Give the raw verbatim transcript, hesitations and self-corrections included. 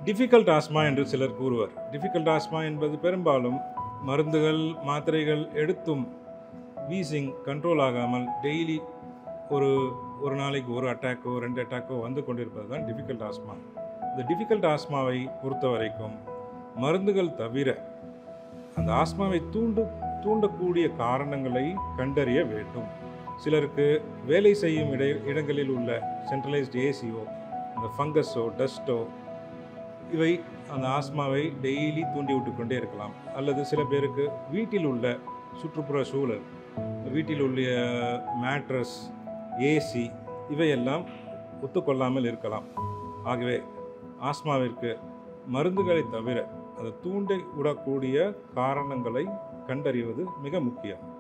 Difficult asthma என்று சிலர் கூறுவர். டிஃபிகல்ட் ஆஸ்மா என்பது பெரும்பாலும் மருந்துகள் மாத்திரைகள் எடுத்தும் வீசிங் கண்ட்ரோல் ஆகாமல் டெய்லி ஒரு ஒரு நாளைக்கு ஒரு அட்டாக்கோ ரெண்டு அட்டாக்கோ வந்து கொண்டிருப்பது தான் டிஃபிகல்ட் ஆஸ்மா. இந்த டிஃபிகல்ட் ஆஸ்மாவை பொறுத்த வரைக்கும் மருந்துகள் தவிர அந்த ஆஸ்மாவை தூண்டு தூண்டக்கூடிய காரணங்களை கண்டறிய வேண்டும். சிலருக்கு வேலை செய்யும் இட இடங்களில் உள்ள சென்ட்ரலைஸ்ட் ஏசியோ அந்த ஃபங்கஸோ டஸ்ட்டோ இவை அந்த ஆஸ்மாவை டெய்லி தூண்டி விட்டு கொண்டே இருக்கலாம். அல்லது சில பேருக்கு வீட்டில் உள்ள சுற்றுப்புற சூழல், வீட்டில் உள்ள மேட்ரஸ், ஏசி இவையெல்லாம் ஒத்துக்கொள்ளாமல் இருக்கலாம். ஆகவே ஆஸ்மாவிற்கு மருந்துகளை தவிர அதை தூண்டி விடக்கூடிய காரணங்களை கண்டறிவது மிக முக்கியம்.